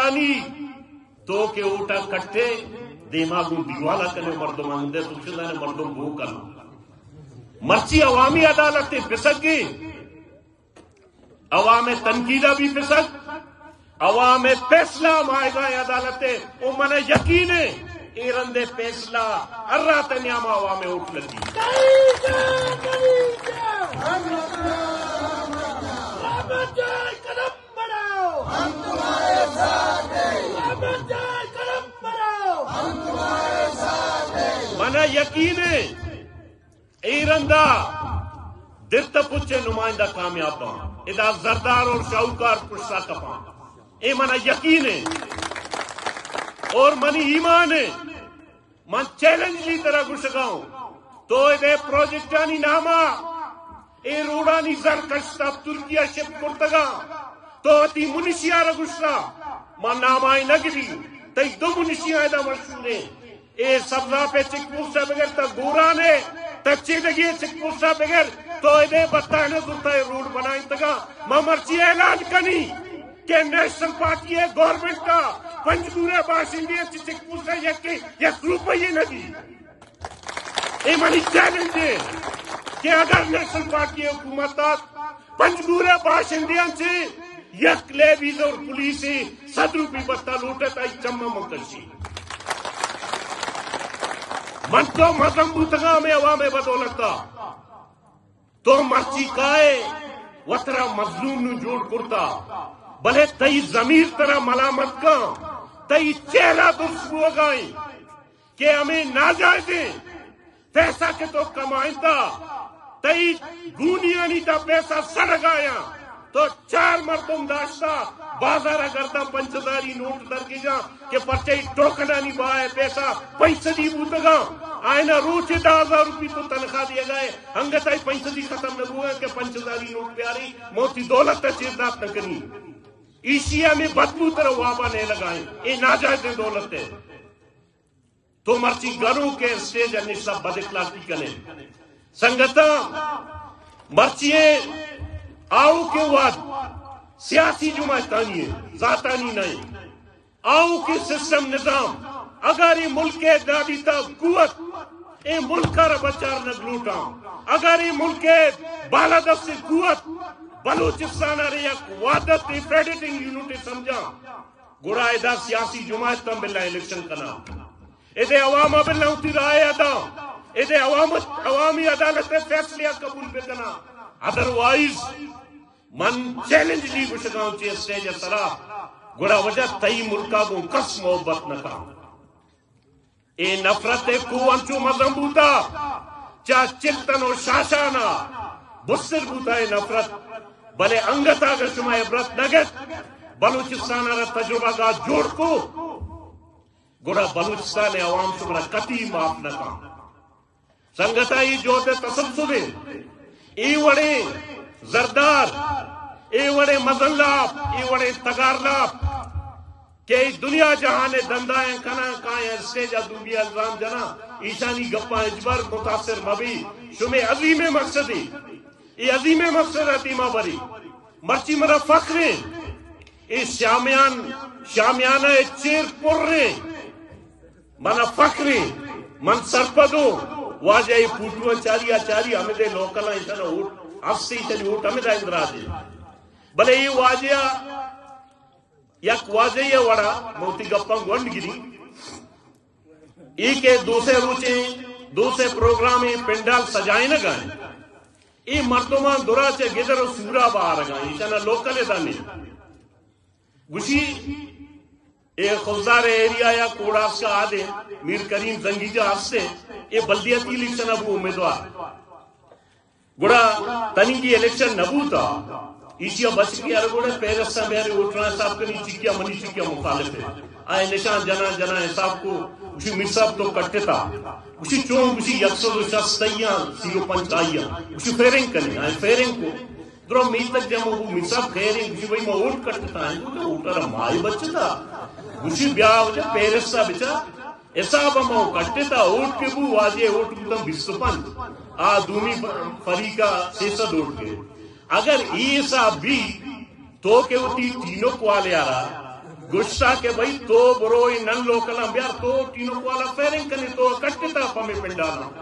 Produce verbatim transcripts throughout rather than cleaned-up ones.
روڑانی تو کے اوٹا کٹے دیماغوں دیوالا کنے مردم آندے تو چندہ نے مردم بھو کرنا مرچی عوامی عدالت پسک گئی عوام تنقیدہ بھی پسک عوام فیصلہ معاہدہ عدالت او من یقین ہے ایرندے فیصلہ ارات نیامہ عوام اٹھ لگی من یقین ہے ایرندہ درتا پچھے نمائندہ کامیاب ہوں ادا زردار اور شاہوکار پشتا کپاں اے منا یقین ہے اور منی ایمان ہے من چیلنج لی طرح گشگاؤں تو اے پروجیکٹانی نامہ اے روڑانی زرکشتا ترکیہ شپ کرتگا تو اتی منشیہ را گشتا من نامائی نگری تی دو منشیہ ایدہ مرشورے اے سبزہ پہ چک پوستا بگر تا گورانے تچے دگی چک پوستا بگر تو اے بتانے زلتا ہے روڑ بنائیں تگا ماں مرچی اعلان کنی کہ نیشنل پارٹی ہے گورنمنٹ کا پنجگورے باشندے چک پوستا یکی یک روپیے ندی اے منی چیلنج ہے کہ اگر نیشنل پارٹی حکومتات پنجگورے باشندے سے یک لیویز اور پولیسی صد روپی بستا لوٹتا ہی چمہ منتشی من تو مردم بوتگا میں عوام بدولتا تو مرچی کائے وطرہ مظلوم نو جوڑ کرتا بلے تئی ضمیر طرح ملامت کا تئی چہرہ درست ہو گائیں کہ ہمیں ناجائزیں پیسہ کے تو کمائندہ تئی گونیانی تا پیسہ سڑ گایا تو چار مردم داشتا بازارہ کرتا پنچداری نوٹ در کی جا کہ پرچائی ٹوکنانی باہے پیسہ پیسدی بوتگا آئینہ روچے دا ہزار روپی تو تنخواہ دیا گئے ہنگتائی پیسدی ختم نہ ہوا کہ پنچداری نوٹ پیاری موتی دولت تا چیردات نہ کرنی ایشیا میں بدبو طرح وابا نہیں لگائیں اے ناجائز دولت ہے تو مرچی گھروں کے سٹیج انشا بد اخلاقی کنے سنگتا مرچیے آؤ کے وعد سیاسی جماعتانی ہے ذاتانی نہیں آؤ کے سسٹم نظام اگر یہ ملک ہے دادی تا قوت اے ملک کا بچار نگلوٹا اگر یہ ملک ہے بالادست سے قوت بلوچستان آرہی ایک وعدت فیڈیٹنگ یونٹی سمجھا گوڑا ایدہ سیاسی جماعت تم بلّہ الیکشن کنا ایدے عوام بلّہ ہوتی رائے ادا ایدے عوامی عدالت فیصلیا قبول بکنا ادروائز من چیلنج لی بشکاؤں چی اسٹیج سرا گوڑا وجہ تئی ملکا گو کس محبت نکا اے نفرت کو انچو مذہب بوتا چا چلتن و شاشانا بسر بوتا ہے نفرت بلے انگتا اگر شما عبرت نگت بلوچستان آرہ تجربہ گا جوڑ کو گوڑا بلوچستان عوام شمرا کتی معاف نکا سنگتا ہی جو دے تسلسلے ای وڑے زردار ای وڑے مزنلاب ای وڑے تگارلاب کہ دنیا جہانے دندائیں کنا کائیں اسٹیجہ دوبی الزام جنا ایشانی گپا اجبر متاثر مبی شمی عظیم مقصدی ای عظیم مقصد حتیمہ بری مرچی مرا فخریں ای شامیان شامیانہ چیر پر رہیں منا فخریں من سرپدوں واجہ ای پوٹو چاری چاری ہمیں دے لوکلہ ایشانہ اوٹ افسی چلی اوٹ ہمیں دا اندرا دے بلے ای واجہ یک واجہ یہ وڑا موتی گپاں گونڈ گری ای کے دوسرے روچے دوسرے پروگرامیں پنڈال سجائیں نہ گائیں ای مردمان درا چے گدر و سورا باہر گائیں ایشانہ لوکلے دانے گوشی اے خزدار ایریا یا کوڑاس کا آدھے میر کریم زنگیجہ ہستے اے بلدیاتی الیکشن ابو امیدوار گوڑا تنی کی الیکشن نبو تھا ایشیا بچ کے ارگوڑے پیرسا میرے اوٹران صاحب کنی چکیا منی چکیا مخالف ہے آئے نشان جنا جنا حساب کو اسی میر صاحب تو کٹے تھا اسی چون اسی یکسو دو شخص تیاں سیرو پنچ آئیاں اسی فیرنگ کریں آئے فیرنگ کو درو میر تک جمع وہ میر صاحب خیرنگ اسی بھائی میں اوٹ کٹے تھا آئے اوٹر مائی بچے تھا اسی بیاہ ہو جائے پیرسا بچا حساب ہم کٹے تھا اوٹ کے بو واجے اوٹ بودم بیستو پن آ دومی فریقہ سیسد اوٹ کے اگر ایسا بھی تو کہ وہ تینوں کو آلے آ رہا गुस्सा के भाई तो बरोई नन लोकला ब्यार तो टीनो को वाला फेरिंग कने तो कट्टा पमे पिंडाला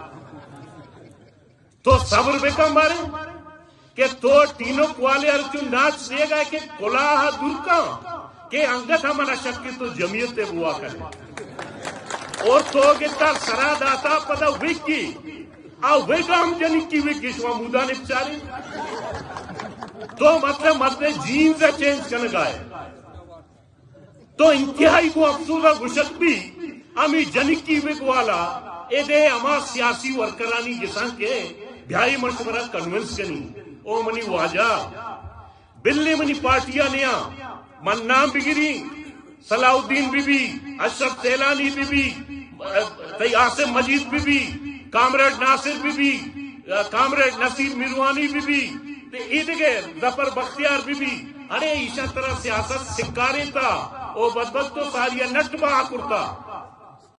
तो सब्र बेका मारे के तो टीनो क्वाले अर्जुन नाच देगा के कोलाहा दुर्का के अंगत हमारा शक्ति तो जमीयत हुआ करे और तो गिता सरा दाता पदा विकी आ वेगाम जनी की विकी स्वा मुदा ने बेचारे तो मतलब मतलब जीन्स चेंज करने गए तो इंतहाई को अफसोस गुशक भी अमी जनिकी विक वाला एदे अमा सियासी वर्करानी जिसान के भ्याई मशवरा कन्विंस कनी ओ मनी वाजा बिल्ले मनी पार्टियां निया मन्ना बिगिरी सलाउद्दीन बीबी अशरफ सैलानी बीबी आसिम मजीद बीबी कामरेड नासिर बीबी कामरेड नसीर मिरवानी बीबी ईदगे जफर बख्तियार बीबी अरे ईशा तरह सियासत सिक्कारे था ओ बदबक तो सारिया नट बहा कुर्ता